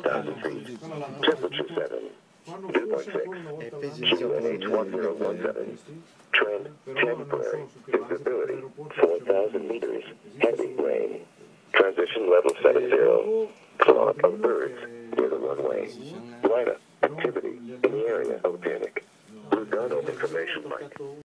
10,000 feet. Temperature 7. Dew point 6. QNH1017. Trend temporary. Visibility 4,000 meters. Heavy rain. Transition level 70. Flock of birds near the runway. Lineup. Activity in the area of panic. Lugano information mic.